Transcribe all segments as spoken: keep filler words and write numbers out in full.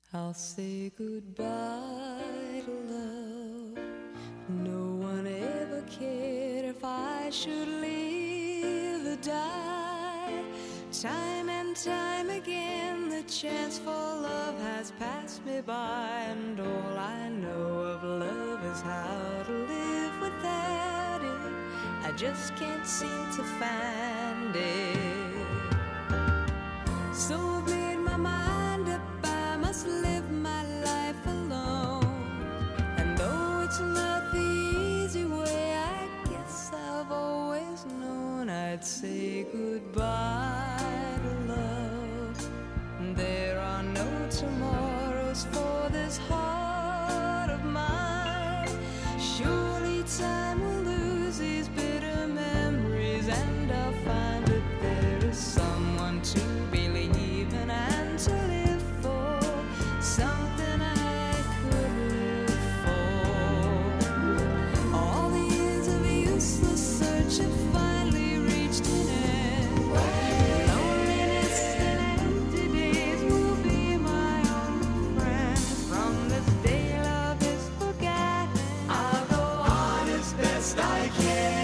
I'll say goodbye to love. No one ever cared if I should live or die. Time and time again the chance for love has passed me by, and all I know of love is how to live without it. I just can't seem to find it. So I've made my mind up, I must live my life alone. And though it's not the easy way, I guess I've always known I'd say goodbye to love. There are no tomorrows for this heart of mine. Surely time will lose these bitter memories, and I'll find that there is someone to believe in and to live for, something I could live for. All the years of useless search have finally reached an end. Loneliness and empty days will be my only friends. From this day love is forgotten, I'll go on as best I can.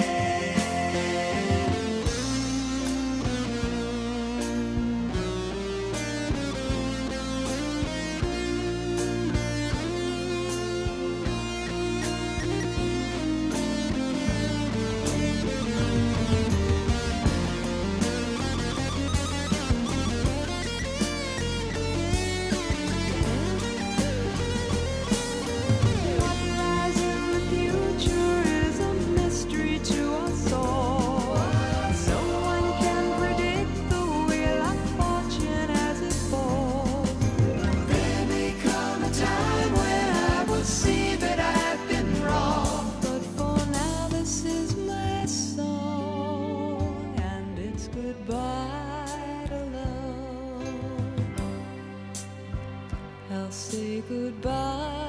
What lies in the future is a mystery to us all. No one can predict the wheel of fortune as it falls. There may come a time when I will see that I've been wrong, but for now this is my song, and it's goodbye to love. I'll say goodbye